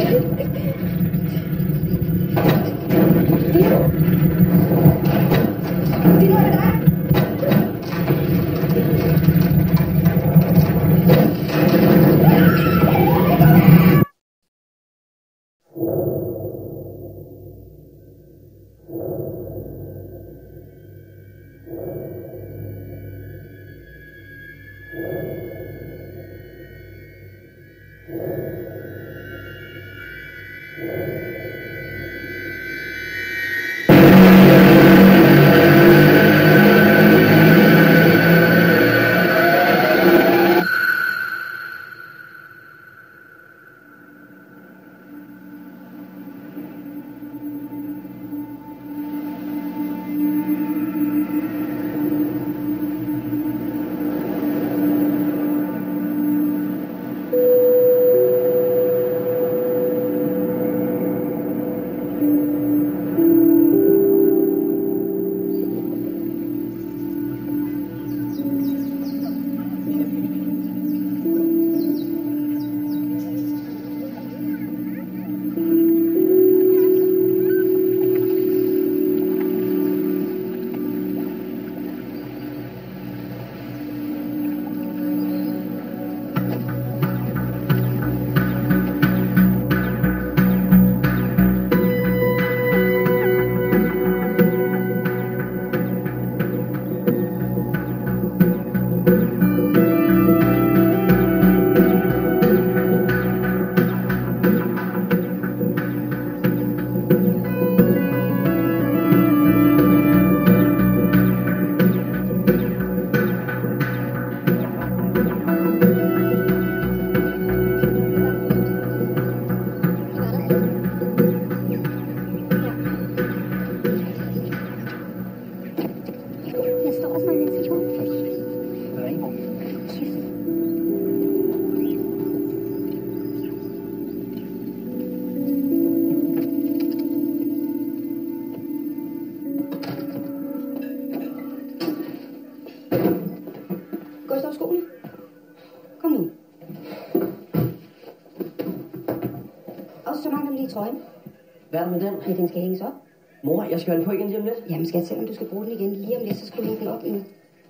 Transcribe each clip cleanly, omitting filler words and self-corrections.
Trøjen. Hvad er det med den? Ja, den skal hænges op. Mor, jeg skal have den på igen lige om lidt. Jamen skat, selvom du skal bruge den igen lige om lidt, så skal du hænge den op endnu.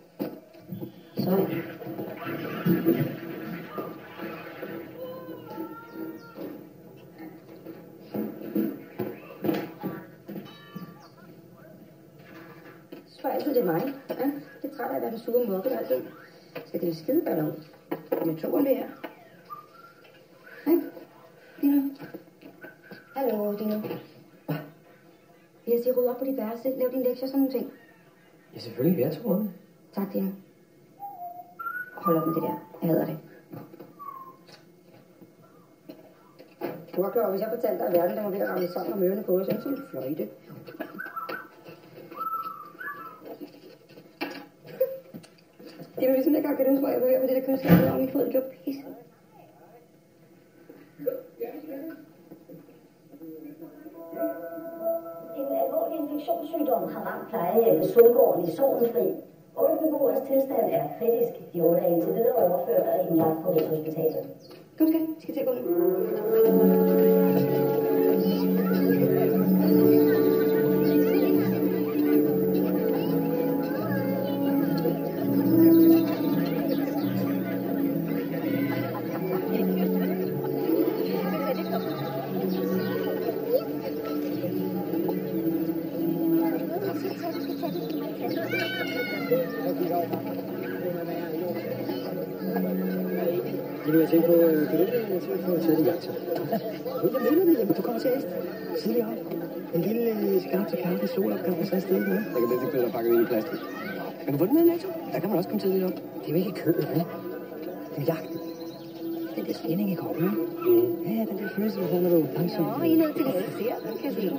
Så. Så er altid det mig. Ja, det er træt af at være den sure mørke og alt det. Skal det skide ballon? Med to om det her. Ikke? Dino. Hallo, Dino. Jeg siger, rydde op på dit værelse. Lav dine lektier og sådan nogle ting. Ja, selvfølgelig. Vi er to om. Tak, Dino. Hold op med det der. Jeg hader det. Du var klar, hvis jeg fortalte dig, at verden der var ved at ramme sammen og mørene på, så er det sådan en fløjte. Det var ligesom dengang, kan du huske, hvor jeg var her på det der køleskab, og min fod, det gjorde pisse. En alvorlig infektionssygdom har ramt plejehjemmet Solgården i Solenfri. 8 beboeres tilstand er kritisk. De 8 er indtil videre overført og indlagt på Rigshospitalet. Kom skat, vi skal til at gå nu. Det vil jeg tænke på, jeg tænke på at tage det jagter. Du kommer til at tidligere op. En lille skarp til kaffe, solopgang og så afsted med. Jeg kan bedre ikke pakke ind i plastik. Men hvor den er Netto? Der kan man også komme tidligere op. Det er jo ikke kødet, vel? Det er jagten. Den der spænding i kroppen, ja? Ja, den der følelse, når du er langsomt. Nå, I er nødt til at se, den kan se.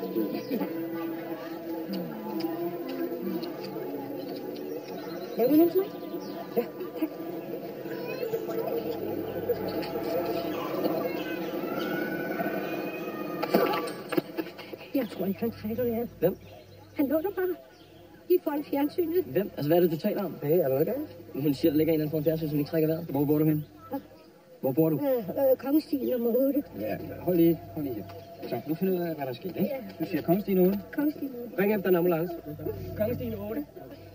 Lav du noget til mig? Ja, tak. Jeg tror ikke, han trækker det her. Hvem? Han lå der bare. I foran fjernsynet. Hvem? Altså, hvad er det, du taler om? Hey, er der noget galt? Hun siger, der ligger en eller anden foran fjernsynet, som ikke trækker vejret. Hvor bor du hen? Hvor bor du? Kongestien nummer 8. Ja, hold lige her. Så, nu finder du ud af, hvad der sker, ikke? Ja. Du siger Kongestien 8. Kongestien 8. Ring efter en ambulance. Kongestien 8.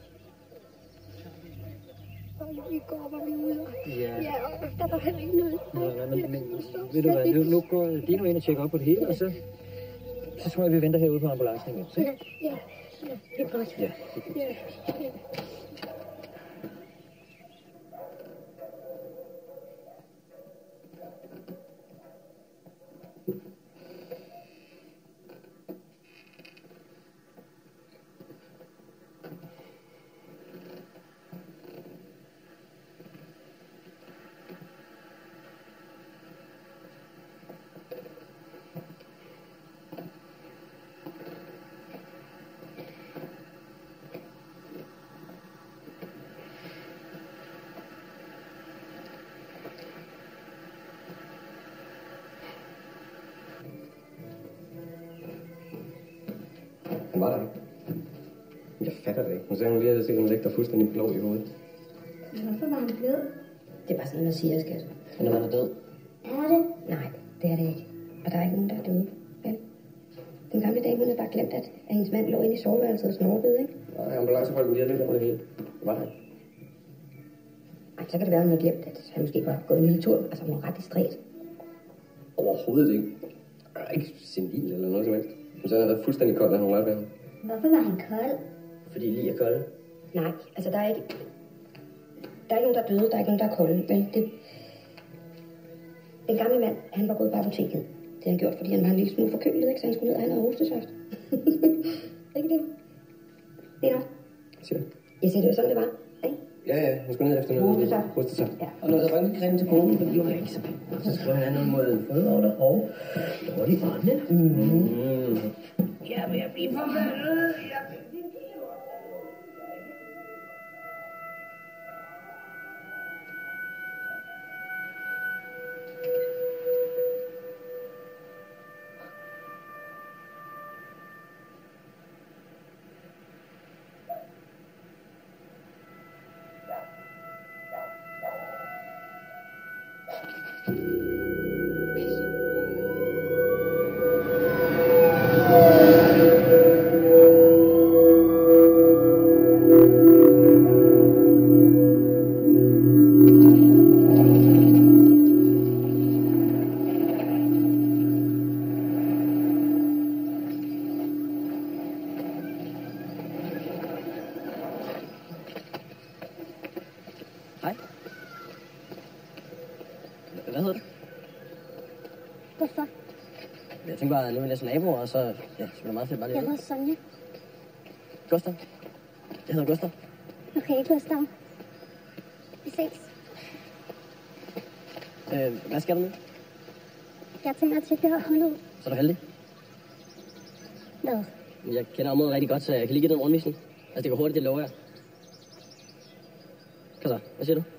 I går var vi ude, og Ja, der var heller ikke noget. men ved du hvad, nu går Dino ind og tjekker op på det hele, og så tror jeg, vi venter herude på ambulancen igen. Så? Ja, det er godt. Ja. Ja. Han var der ikke. Jeg fatter det ikke. Hun sagde, hun lige havde set, at hun ligger fuldstændig blå i hovedet. Hvorfor var han død? Det er bare sådan, man siger, skat. Når man er død. Er det? Nej, det er det ikke. Og der er ikke nogen, der er døde. Vel? Den gamle dame, hun havde bare glemt, at hendes mand lå inde i soveværelset og snorkede, ikke? Nej, ambulancefolken lige lidt over det hele. Det var der ikke. Ej, så kan det være, at hun har glemt, at han måske var gået en lille tur. Altså, hun var ret distræt. Overhovedet ikke. Jeg er ikke senil eller noget som helst. Hun sagde, at han havde fuldstændig koldt, da hun rørte ved ham. Hvorfor var han kold? Fordi lige er kolde. Nej, altså, der er ikke nogen, der er døde. Der er ikke nogen, der er kolde. Men den gamle mand, han var gået på apoteket. Det har han gjort, fordi han var en lille smule forkølet, ikke? Så han skulle ned og have noget hostesaft. Ikke det? Det er nok. Siger du? Jeg siger, det var sådan, det var. Ikke? Ja, hun skulle ned efter noget. Hostesaft. Ja. Og noget rigtig creme til konen, det gjorde jeg ikke så. Så skrev han noget mod fødder og dårlig ånde. Ja, men jeg bliver forbandet. Hej. Hvad hedder du? Hvorfor? Jeg tænkte bare, at nu er jeg næsten naboer, og så, ja, så bliver det meget fedt bare lige. Jeg hedder Sonja. Gustav. Jeg hedder Gustav. Okay, Gustav. Vi ses. Hvad skal du nu? Jeg tænker at tjekke holdet. Så er du heldig. Hvad? Jeg kender området rigtig godt, så jeg kan lige give dig en rundvisning. Altså, det går hurtigt, det lover jeg. Kom så, hvad siger du?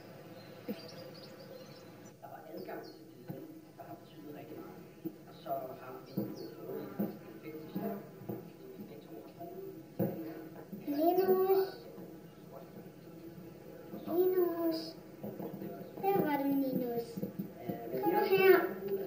Linus. Linus. Der var det, Linus. Kom nu her.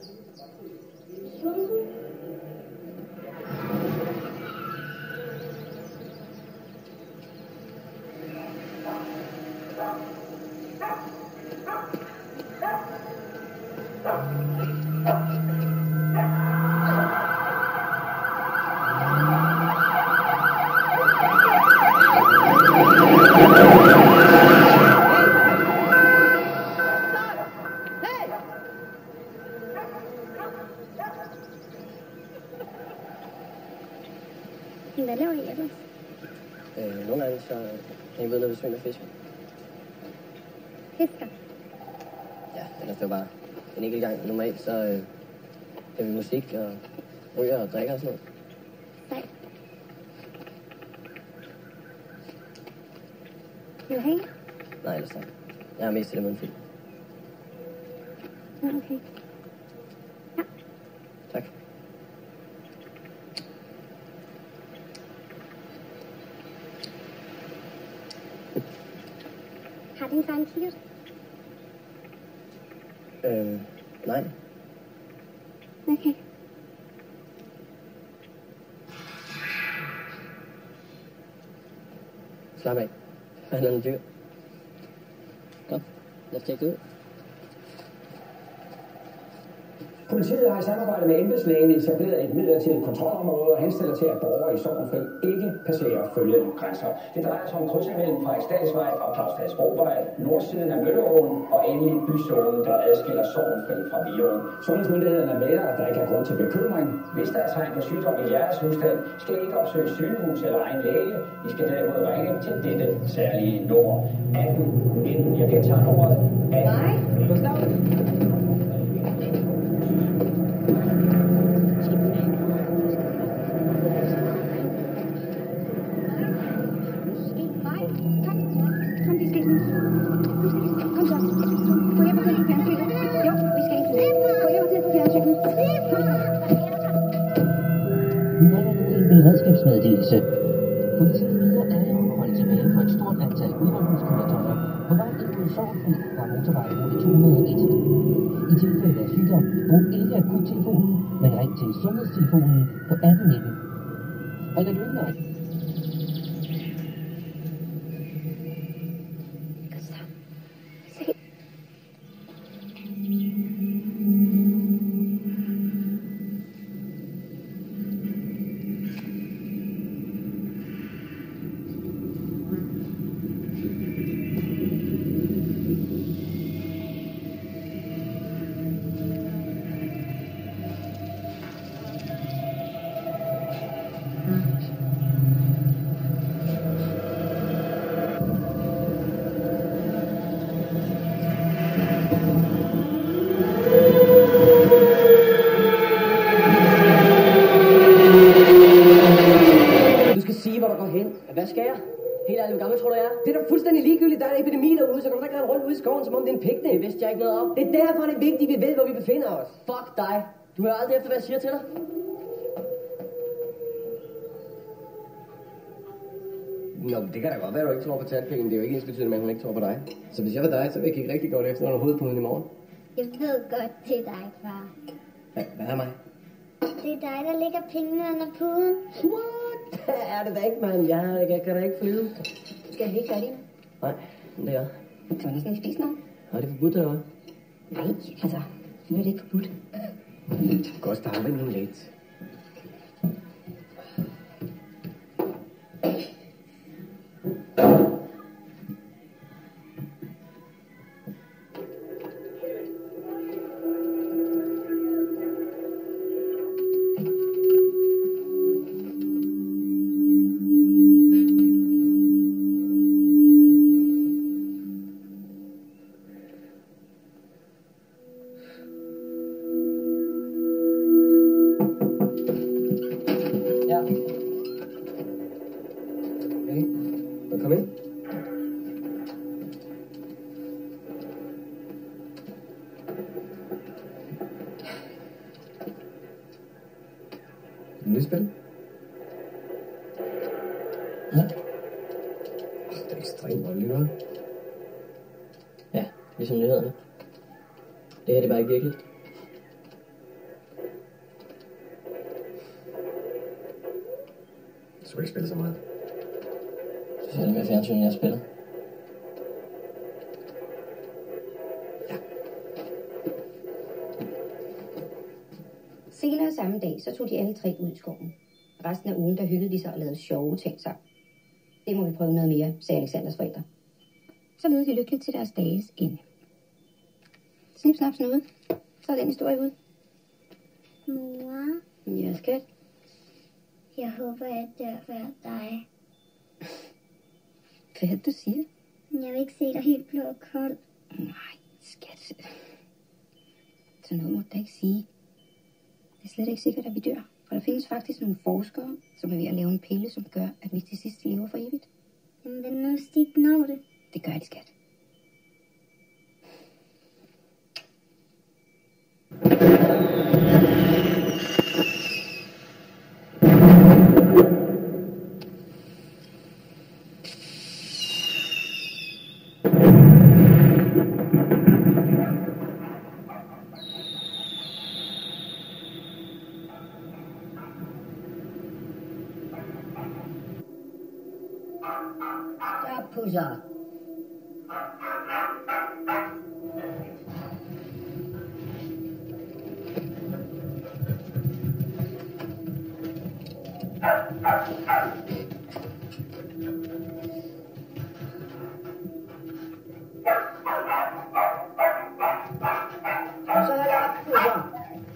Hvad laver I ellers? Nogle gange, så kan jeg ved, når vi svinger fisk. Fisker. Ja, ellers det var bare en enkelt gang. Normalt, så har vi musik og ryger og drikker og sådan noget. Nej. Vil du hænge? Nej, ellers tak. Jeg er mest til det med en film. Ja, okay. Tak. Har din far en kikkert? Nej. Okay. Slap af. Han er en dyr. Kom, lad os tjekke det ud. Politiet har i samarbejde med embedslægen etableret et midlertidigt kontrolområde og henstiller til, at borgere i Sorgenfri ikke passerer følgende grænser. Det drejer sig om krydset mellem Frederiksdalsvej og Clausdagsbrovej, nordsiden af Mølleåen og endelig byzonen, der adskiller Sorgenfri fra Virum. Sundhedsmyndighederne melder, at der ikke er grund til bekymring. Hvis der er tegn på sygdom i jeres husstand, skal I ikke opsøge sygehus eller egen læge. I skal derimod ringe til dette særlige nummer 18 19. Jeg gentager nummeret 18. Nej, Gustav. Beredskabsmeddelelse. Politiet beder alle om at holde tilbage for et stort antal udrykningskøretøjer på vej ind mod Sorgenfri fra motorvejrute 201. I tilfælde af sygdom, brug ikke akuttelefonen, men ring til sundhedstelefonen på 1819. Holder du ikke nej? Hvad skal jeg? Helt ærligt, hvor gammel tror du jeg er? Det er da fuldstændig ligegyldigt. Der er en epidemi derude, så kan du da ikke rende rundt ude i skoven, som om det er en picnic. Det vidste jeg ikke noget om. Det er derfor, det er vigtigt, at vi ved, hvor vi befinder os. Fuck dig. Du hører aldrig efter, hvad jeg siger til dig. Nå, det kan da godt være, at du ikke tror på tandpenge. Det er jo ikke ensbetydende, at hun ikke tror på dig. Så hvis jeg var dig, så vil jeg kigge rigtig godt efter under hovedpuden i morgen. Jeg ved godt, det er dig, far. Hvad er mig? Det er dig, der ligger pengene under puden. What? Er det da ikke, mand? Jeg kan da ikke flyve. Skal vi ikke gøre det? Nej, det er jeg. Kan man næsten ikke spise noget? Har det forbudt, eller hvad? Nej, altså, nu er det ikke forbudt. Godt starte med lidt. Kom ind. Nyt spil? Ja. Det er ekstremt voldeligt, hva'? Ja, ligesom nyhederne. Det her det er bare ikke virkeligt. Du skal ikke spille så meget. Så er det med fjernsynet, jeg spiller. Senere samme dag, så tog de alle tre ud i skoven. Resten af ugen, der hyggede de sig og lavede sjove ting sammen. Det må vi prøve noget mere, sagde Alexanders forældre. Så levede de lykkeligt til deres dages ende. Snip, snap, snude. Så er den historie ud. Mor, Ja, skat. jeg håber, jeg dør før dig. Hvad er det, du siger? Jeg vil ikke se dig helt blå og kold. Nej, skat. Så noget må du ikke sige. Det er slet ikke sikkert, at vi dør. For der findes faktisk nogle forskere, som er ved at lave en pille, som gør, at vi til sidst lever for evigt. Jamen, hvad nu, hvis de ikke når det? Det gør de, skat. pusser. Så er der pusser.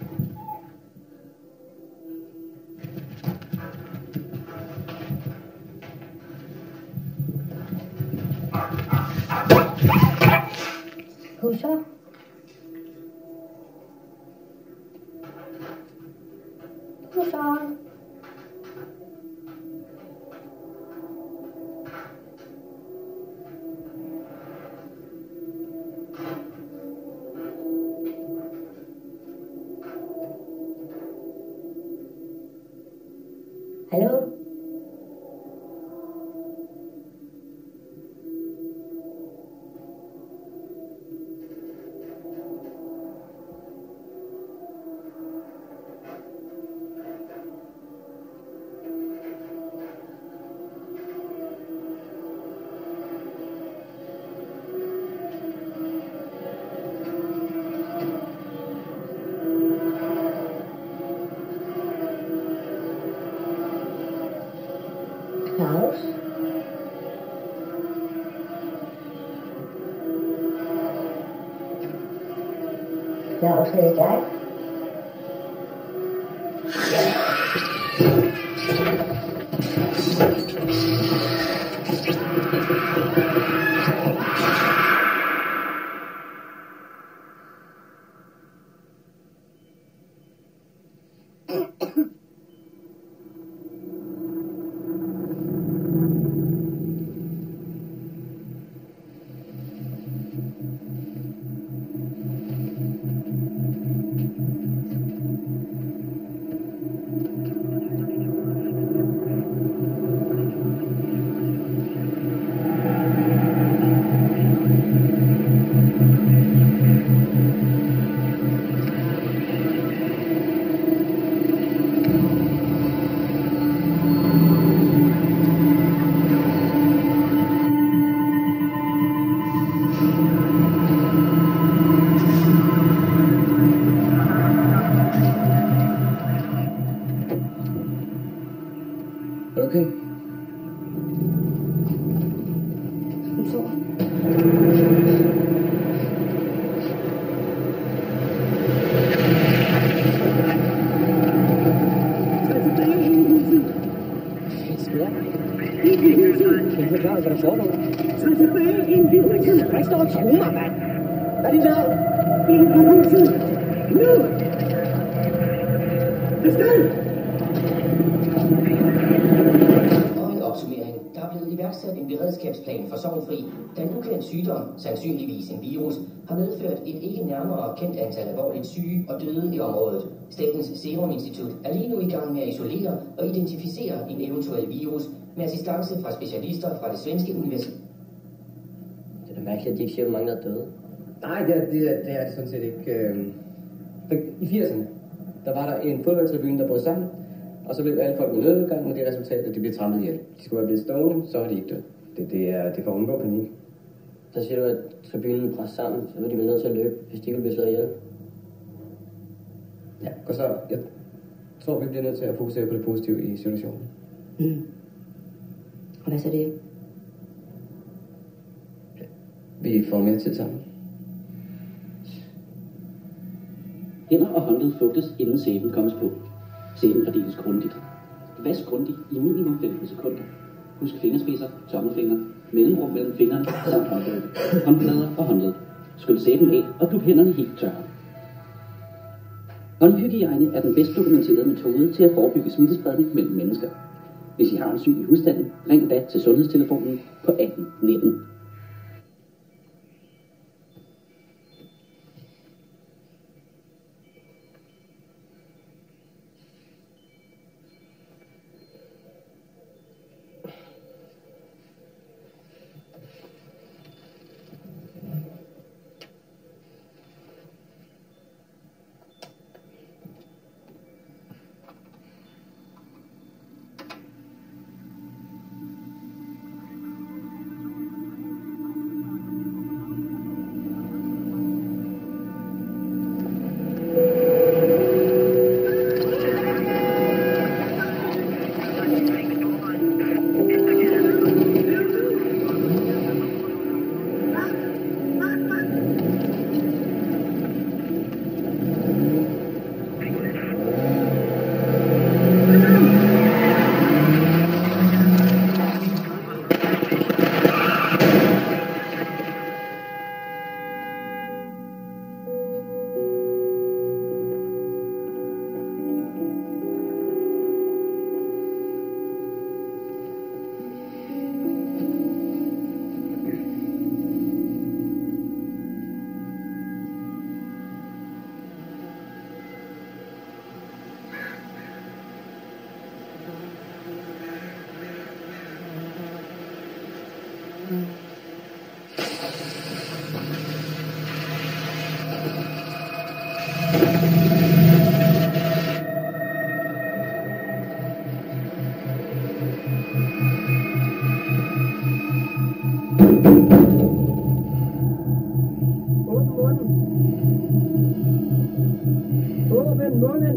Pusser. Pusser. Hallo? Klaus? Klaus, er det dig? Okay. Hun sover. Kan du forklare, hvad der foregår? Tag tilbage ind, vi kan. Hvad står og truer, mand? Hvad er dit navn? Ind på huset. Nu! Afsted! Og en opsummering. Der er blevet iværksat en beredskabsplan for sorgfri, da en ukendt sygdom, sandsynligvis en virus, har medført et ikke nærmere kendt antal alvorligt syge og døde i området. Statens Serum Institut er lige nu i gang med at isolere og identificere en eventuel virus med assistance fra specialister fra det svenske universitet. Det er da mærkeligt, at de ikke siger, hvor mange der er døde. Nej, det er det sådan set ikke. I 80'erne, der var der en fodboldtribune, der brød sammen, og så blev alle folk med nødudgang med det resultat, at de blev trampet ihjel. De skulle være blevet stående, så var de ikke døde. Det er for at undgå panik. Så siger du, at tribunen brænder sammen, så var de vel nødt til at løbe, hvis de ikke blev slået ihjel. Ja, og så, jeg tror, vi bliver nødt til at fokusere på det positive i situationen. Og hvad så det? Vi får mere tid sammen. Hænder og håndled fugtes, inden sæben kommes på. Sæben fordeles grundigt. Vask grundigt i minimum 15 sekunder. Husk fingerspidser, tommelfinger, mellemrum mellem fingrene samt håndled. Håndflader og håndled. Skyld sæben af og dup hænderne helt tørre. Håndhygiejne er den bedst dokumenterede metode til at forebygge smittespredning mellem mennesker. Hvis I har en syg i husstanden, ring da til sundhedstelefonen på 1819.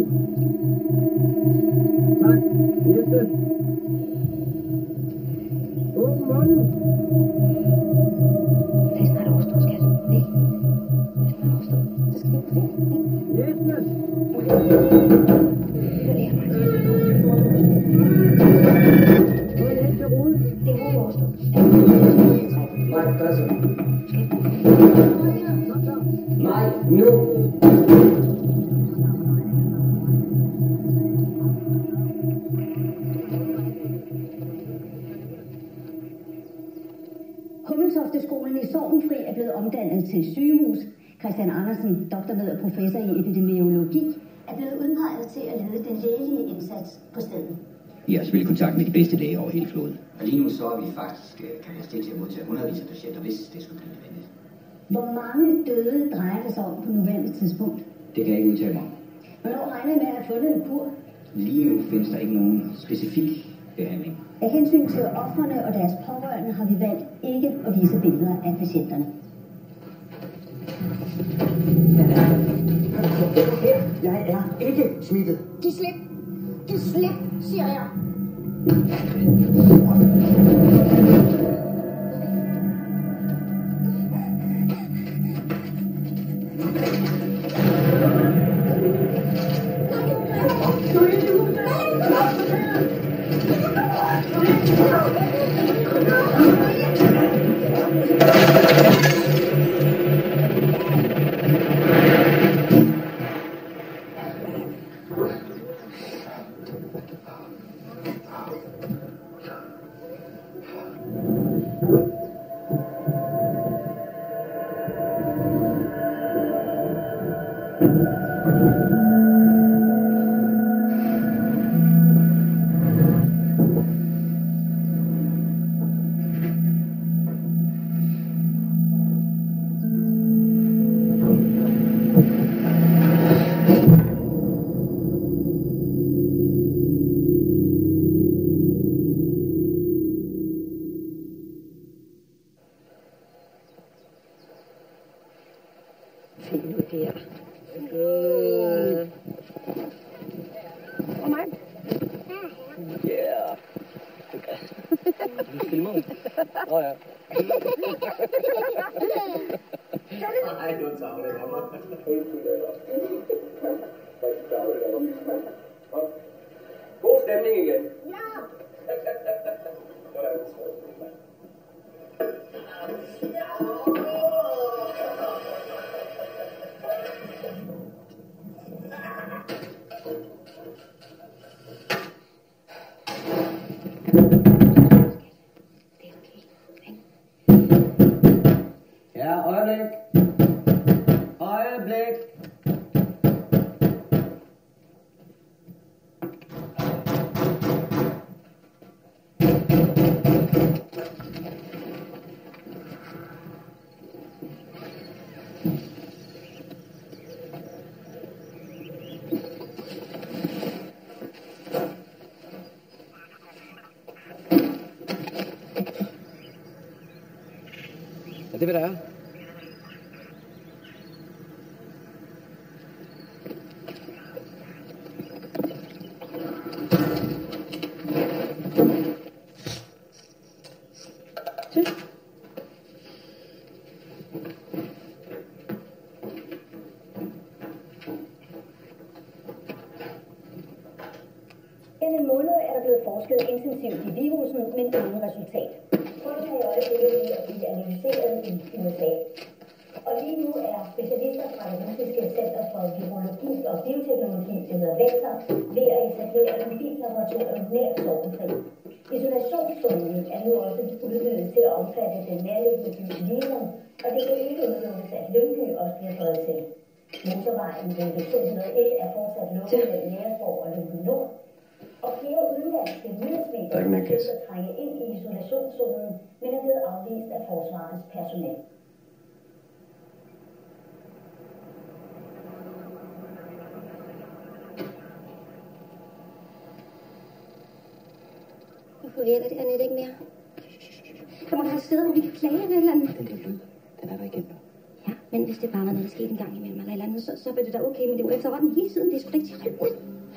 Tak. Næste. Åbn munden. Det er snart overstået, skat. Ikke? Det er snart overstået. Så skal vi på ferie, ikke? Næste. Det lærer mig. Hvor er det hen til ruden? Det er hurtigt overstået. Nej, gør så. Nej, nu. Hummeltofteskolen i Sorgenfri er blevet omdannet til sygehus. Christian Andersen, doktormed og professor i epidemiologi, er blevet udpeget til at lede den lægelige indsats på stedet. Vi har selvfølgelig kontakt med de bedste læger over hele kloden. Og lige nu så er vi faktisk kapacitet til at modtage hundredvis af patienter, hvis det skulle blive nødvendigt. Hvor mange døde drejer det sig om på nuværende tidspunkt? Det kan jeg ikke udtale mig om. Hvornår regner I med at have fundet en kur? Lige nu findes der ikke nogen specifik behandling. Af hensyn til ofrene og deres pårørende har vi valgt ikke at vise billeder af patienterne. Jeg er ikke smittet. Giv slip! Giv slip, siger jeg! Se nu der. Og mig? Ja. Du filmer? Nå ja. Nej, du er tavlet af mig. God stemning igen. Ja! Ja, øjeblik. Øjeblik. Ja, det vil der er. Gennem en måned er der blevet forsket intensivt i virusen, men uden resultat. Prøven er i øjeblikket ved at blive analyseret i USA. Og lige nu er specialister fra det russiske center for virologi og bioteknologi, det hedder Vektor, ved at etablere et mobillaboratorium nær Sorgenfri. Isolationszonen er nu også udvidet til at omfatte den nærliggende by Virum, og det kan ikke udelukkes, at Lyngby også bliver fået til. Motorvejen ved 201 er fortsat lukket mellem Næresborg og Lyngby Nord. Og flere udenlandske nyhedsmedier har forsøgt at trænge ind i isolationszonen, men er blevet afvist af forsvarets personel. Hvorfor virker det her net ikke mere? Der må have steder, hvor vi kan klage eller andet. Den der lyd, den er der igen nu. Ja, Men hvis det bare var noget, der skete en gang imellem eller et eller andet, så var det da okay, men det var efterhånden hele tiden. Det er sgu da ikke til at holde ud.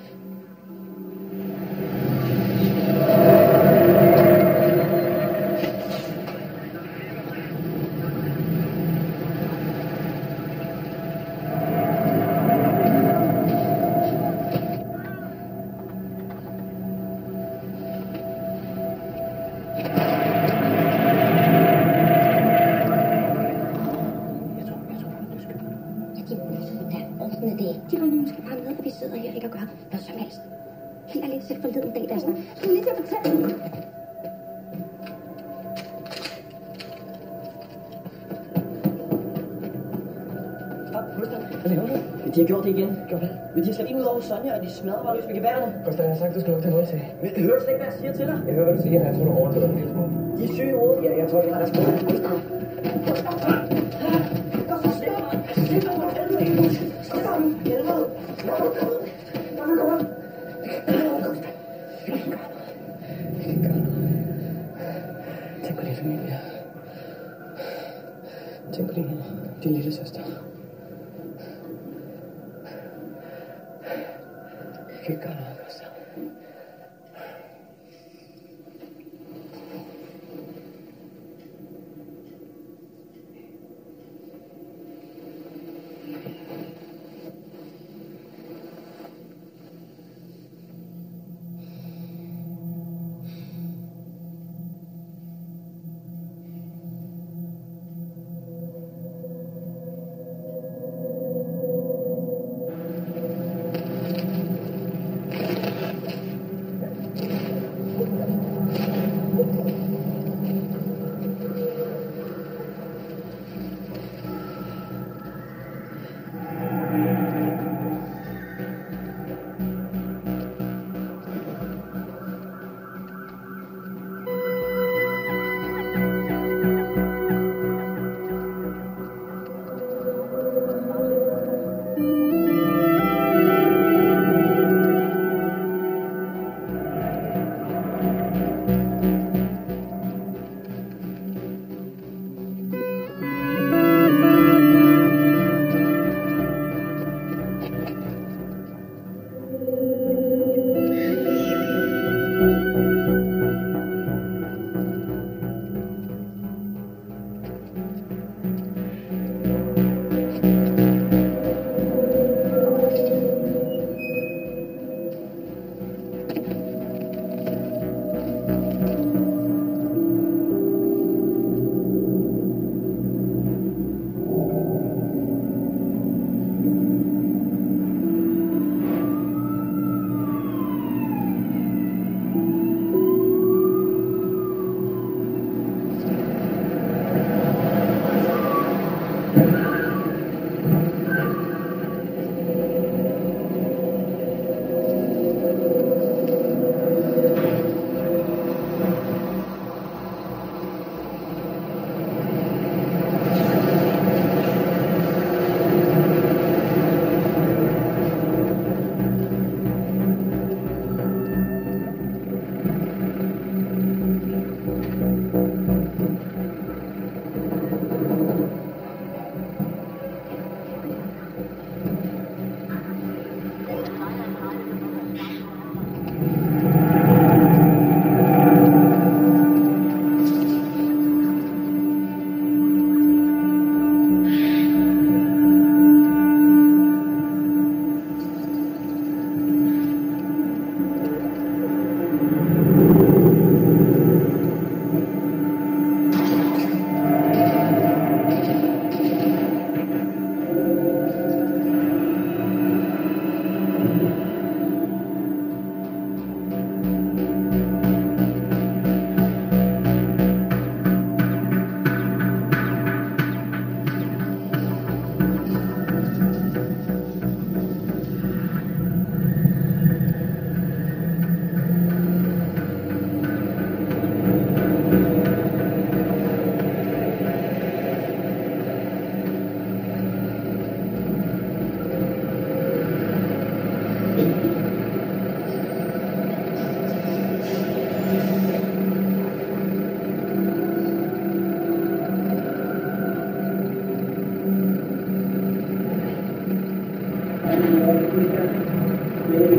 De regner måske bare med, at vi sidder her ikke og gør noget som helst. Helt ærligt, selv forleden dag, der er sådan, du er lige til at fortælle mig. Stop, Gustav. Hvad laver du? De har gjort det igen. Gjort det? Men de har sat ind ud over Sonja, og de smadrer bare løs med geværerne. Gustav, jeg har sagt, du skal lukke til højt til. Men hører du slet ikke, hvad jeg siger til dig? Jeg hører, hvad du siger. Jeg tror, du overdriver en lille smule. De er syge i hovedet. Ja, jeg tror, de har deres skole. Gustav. Gustav. Gustav, slip mig. Slip mig for helvede. Slip mig. Helvede. Tænk på din familie. Tænk på din lille søster. Jeg kan ikke gøre noget, Gustav.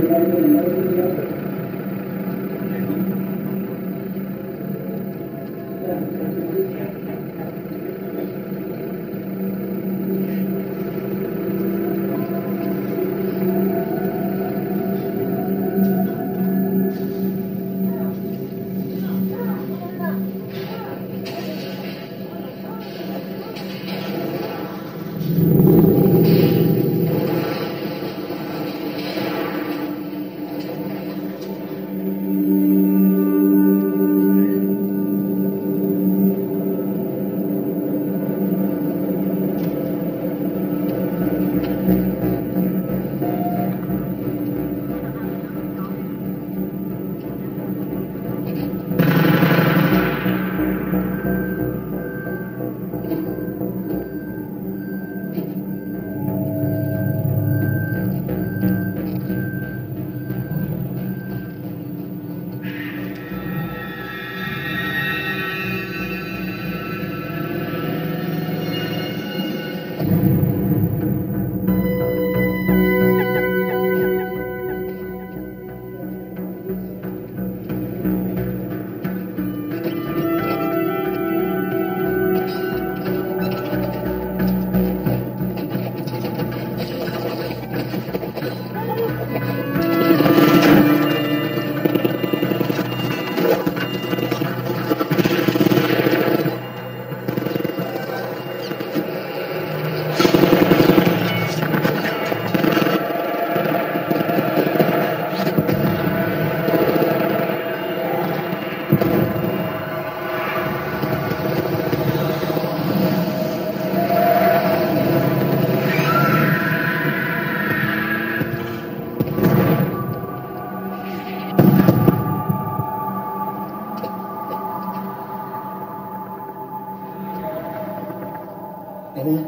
Anna,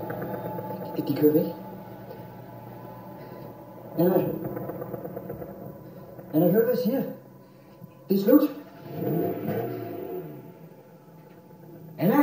de kører væk. Anna, hør hvad jeg siger. Det er slut. Anna!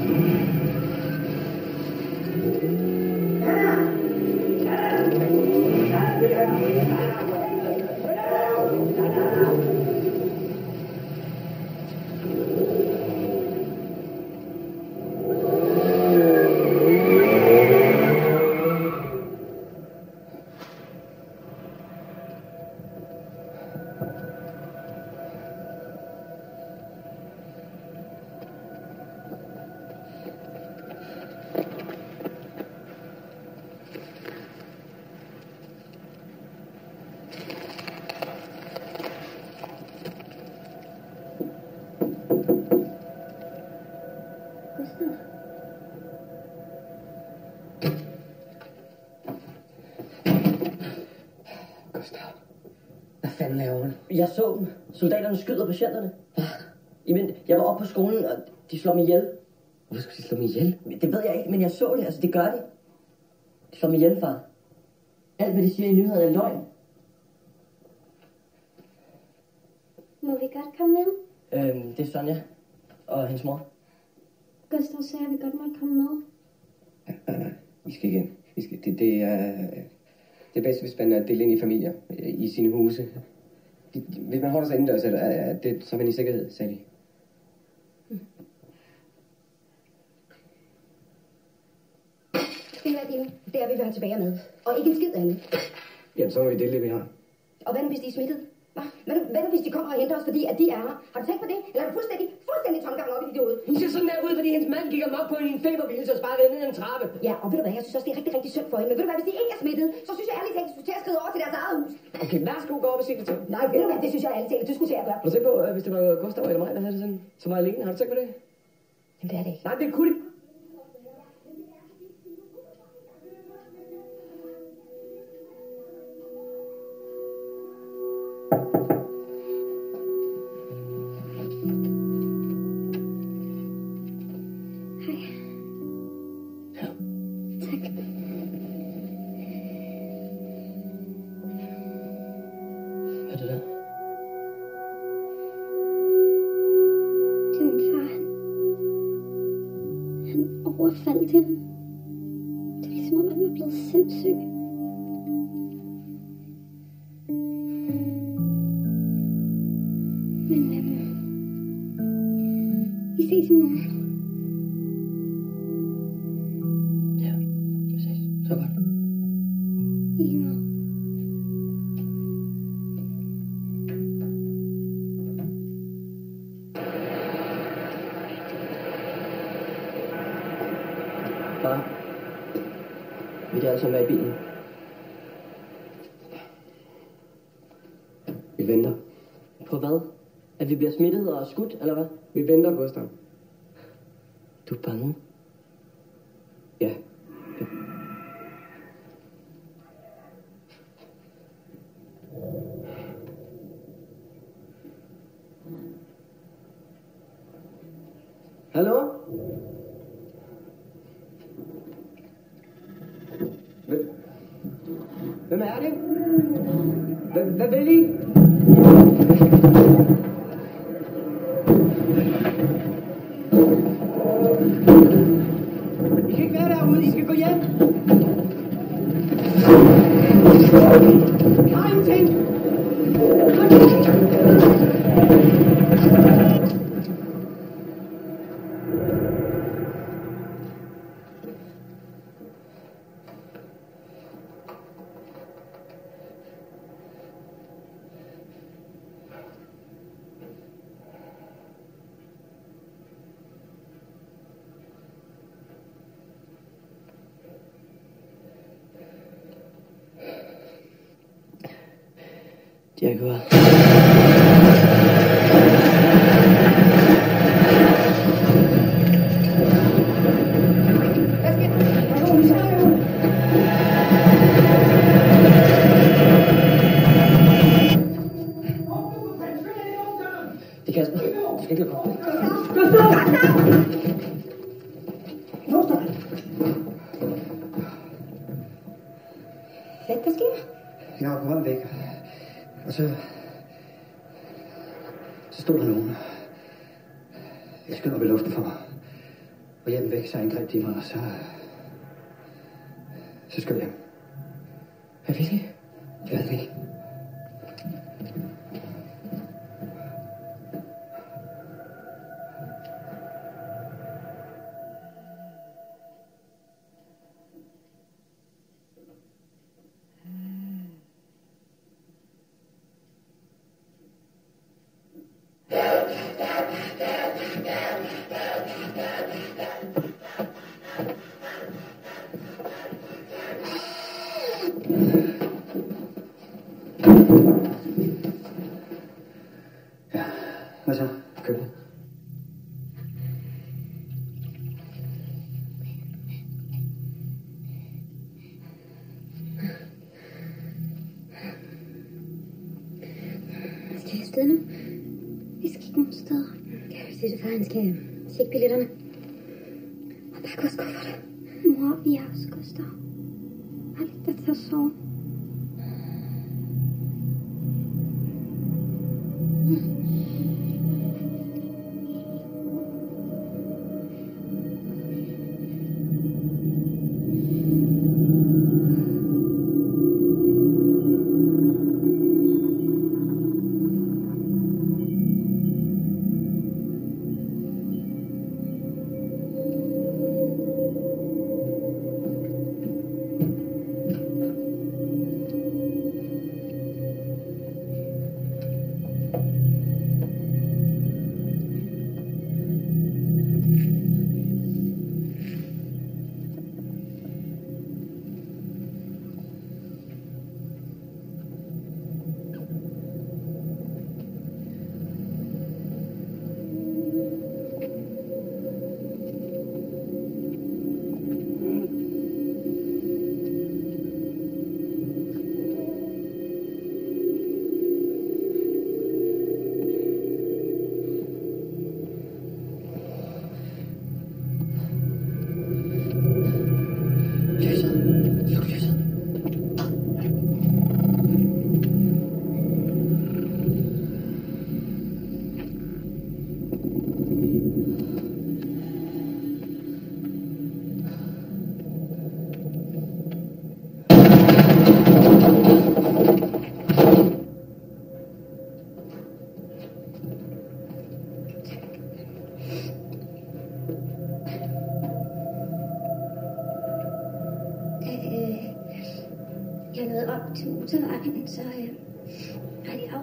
Hvad fanden laver hun? Jeg så dem. Soldaterne skyder patienterne. Jamen, jeg var oppe på skolen, og de slår mig ihjel. Hvorfor skulle de slå mig ihjel? Det ved jeg ikke, men jeg så det. Altså, det gør de. De slår mig ihjel, far. Alt, hvad de siger i nyhederne, er løgn. Må vi godt komme med? Det er Sonja og hendes mor. Gustav sagde, at vi godt måtte komme med. Nej, vi skal igen. Det er bedst, hvis man er delt ind i familier, i sine huse. Hvis man holder sig indendørs, så er man i sikkerhed, sagde de. Det her, Dine, det er vi vil have tilbage med. Og ikke en skid andet. Jamen, så må vi dele det, vi har. Og hvad nu, hvis de er smittet? Hvad nu, hvis de kommer og henter os, fordi at de er her? Har du tænkt på det? Eller er du fuldstændig tomgang op i dit hoved? Hun ser sådan der ud, fordi hendes mand gik amok på en feberbil, så sparkede ned ad en trappe. Ja, og ved du hvad, jeg synes også, det er rigtig, rigtig synd for hende. Men ved du hvad, hvis de ikke er smittet, så synes jeg ærligt talt, at de skulle tage at skride over til deres eget hus. Okay, værsgo, gå op og se det til. Nej, ved du hvad, det synes jeg ærligt talt, at du skulle tage at gøre. Har du tænkt på, hvis det var Gustav eller mig, der havde det sådan, som var alene? Har du tænkt på det? Jamen, det er det ikke. Nej, det kunne det. Overfaldt hende. Det er ligesom om, han var blevet sindssyg. Vi ses i morgen. Ja, vi ses. Så godt. I lige måde. Far, vi kan altså være i bilen. Vi venter. På hvad? At vi bliver smittet og skudt, eller hvad? Vi venter, Gustav. Du er bange? Ja. Hallo? Hvem er det? Hvad vil I? I kan ikke være derude, I skal gå hjem. Jeg har ingenting. Jaguar. Det er Kasper. Du skal ikke komme. Hvad der sker? Jeg var på vej væk. Og så stod der nogen. Jeg skød op i luften for mig. Og hjem væk, så angreb de mig, og så skød jeg. Hvad vil I? Jeg ved ikke. Ja, hvad så? Køkken. Skal jeg afsted nu? Vi skal ikke nogen steder. Ja, hvis det er far, han skal tjekke billetterne. Og pakke vores kufferter. Mor, vi er også Gustav. Har lidt dig til at sove.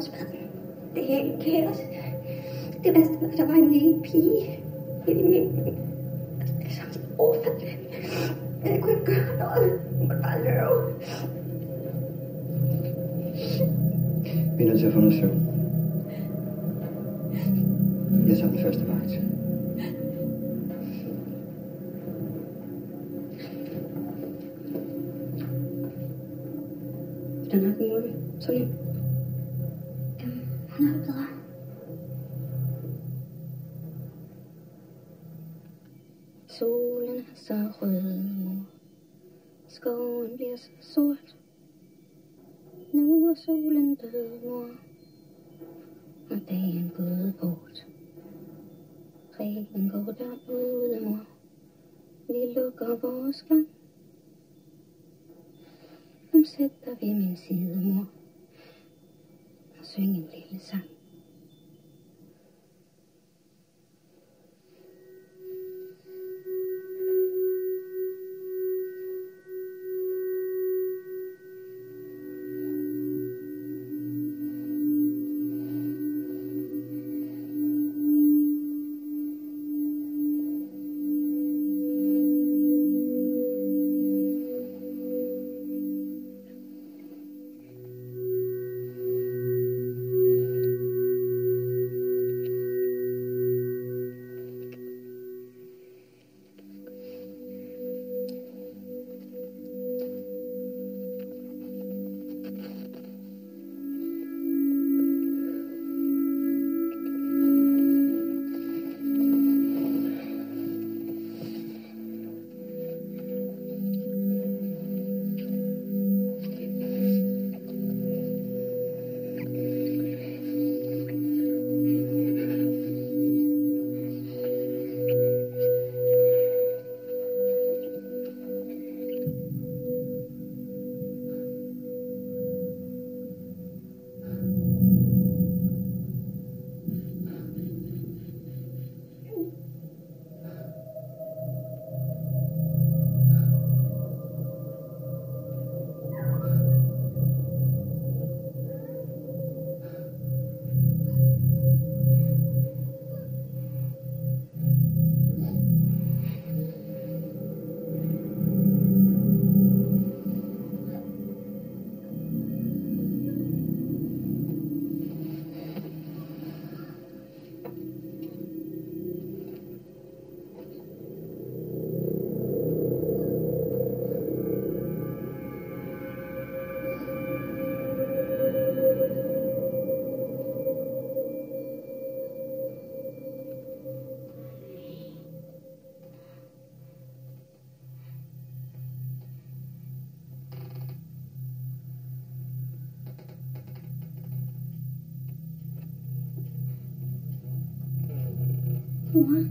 smadret. Det er helt kaos. Det værste var, at der var en lille pige i midten. Som overfaldt. Jeg kunne ikke gøre noget. Jeg måtte bare løbe. Vi er nødt til at få noget søvn. Jeg tager den første vagt. Hvordan har den målet? Sådan. Hun har det bedre. Solen er så rød, mor. Skoven bliver så sort. Nu er solen død, mor. Og dagen gået bort. Regen går derude, mor. Vi lukker vores gang. Nu sætter vi min side, mor. Og syng en lille sang. Mor.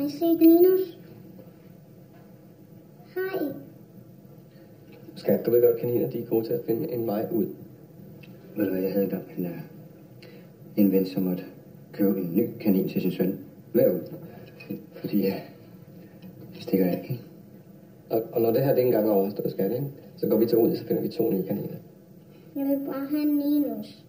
I set Ninus? Har I? Skat, du ved godt, kaniner, de er gode til at finde en vej ud. Ved du hvad, jeg havde engang en ven, som måtte købe en ny kanin til sin søn hver uge. Fordi det stikker jeg ikke. Og når det her det engang er overstået, skat, ikke? Så går vi til ud, så finder vi 2 nye kaniner. Jeg vil bare have en Ninus.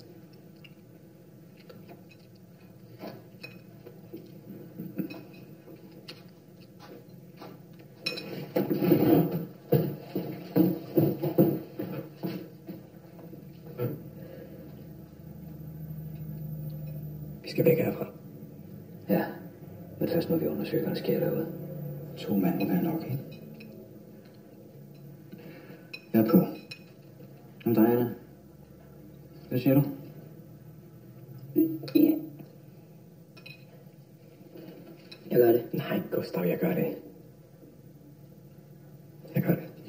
Vi skal væk herfra. Ja, men først må vi undersøge, hvad der sker derude. 2 mand må være nok, ikke? Jeg er på. Om dig, Anna. Hvad siger du? Ja. Jeg gør det. Nej, Gustav, jeg gør det. Jeg gør det. Ja.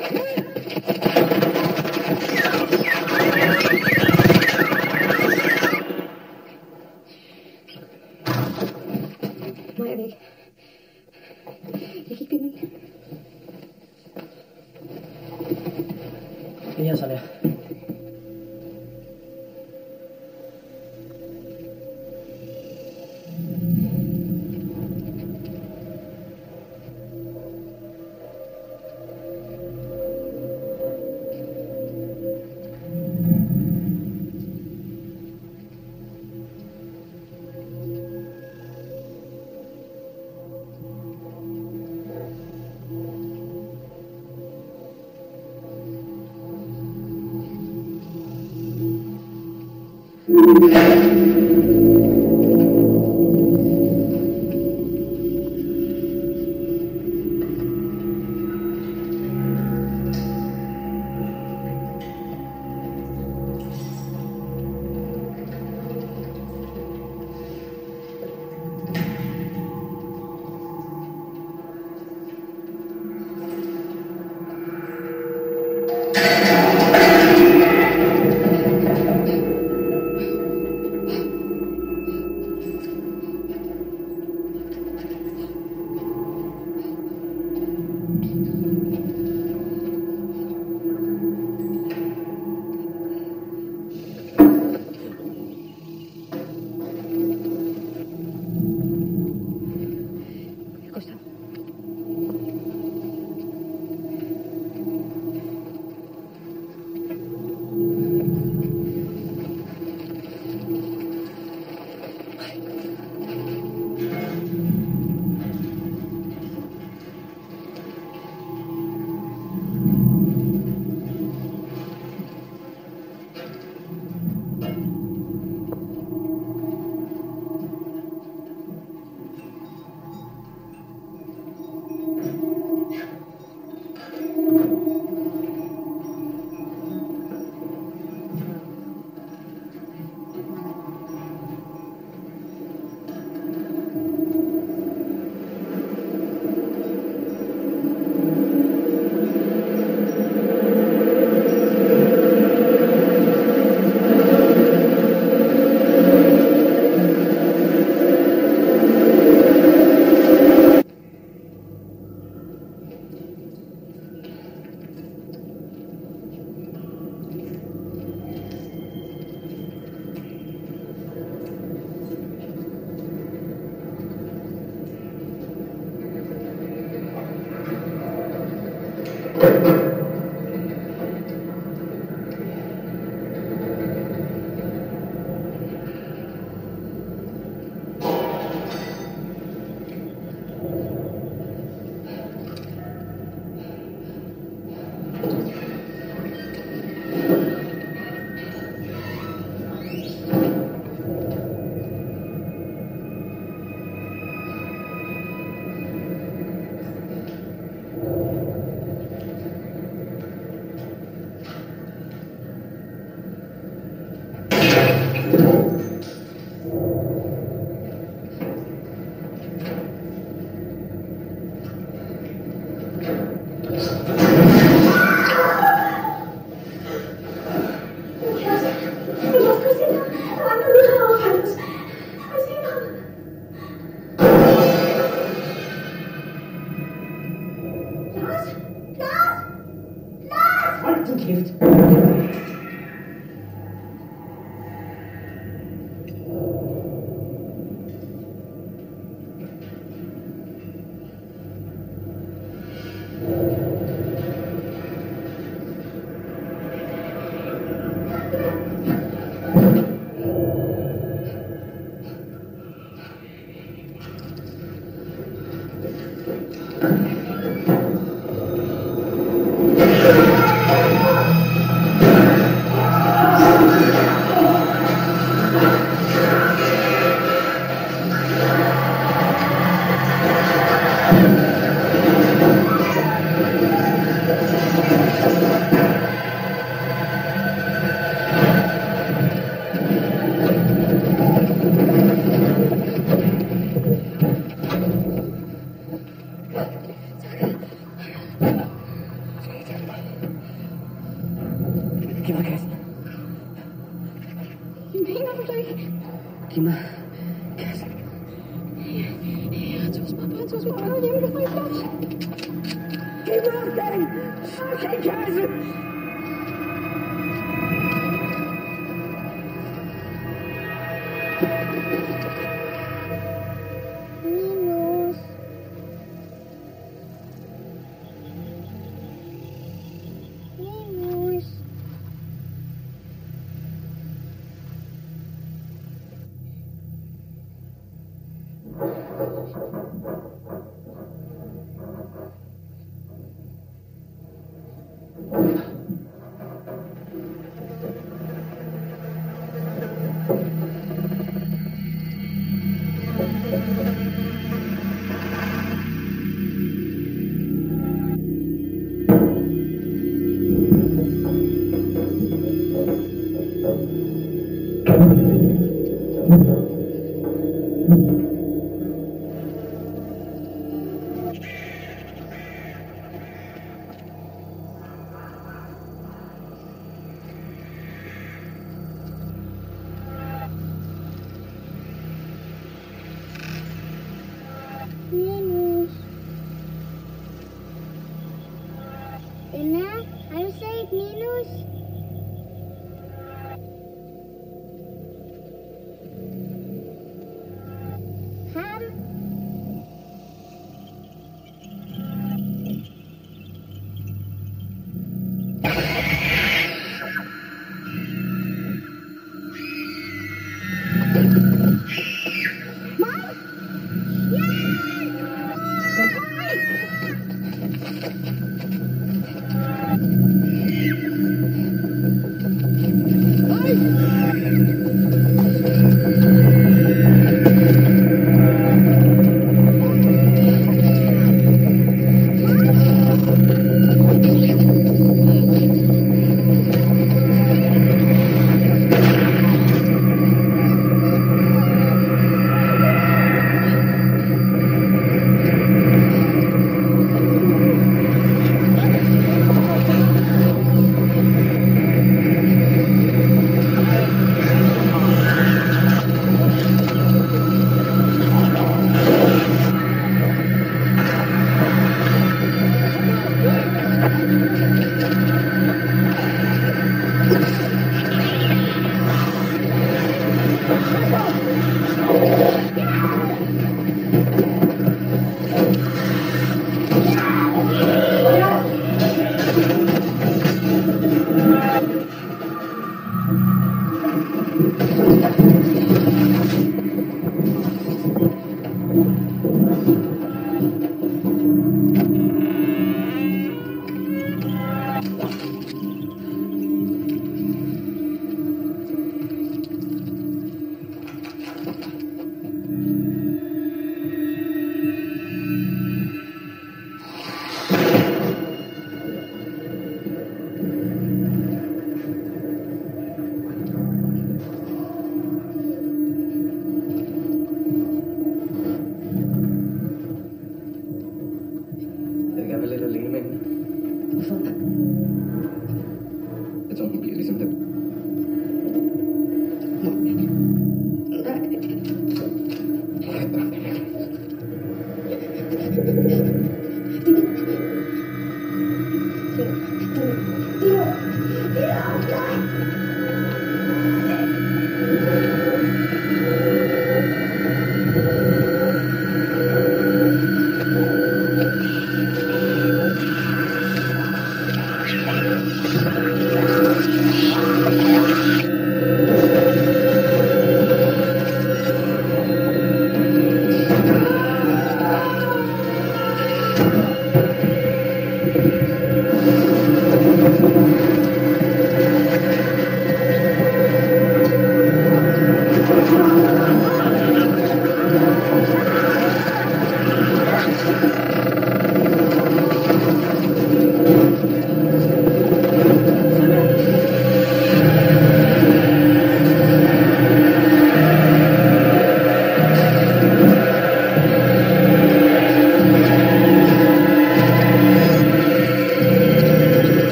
Maja er væk. Jeg kan ikke finde hende. Det her, sådan her. mach den fucking Käse! Minus. Minus. Minus. Anna, har du set minus? Ham?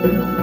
Thank you.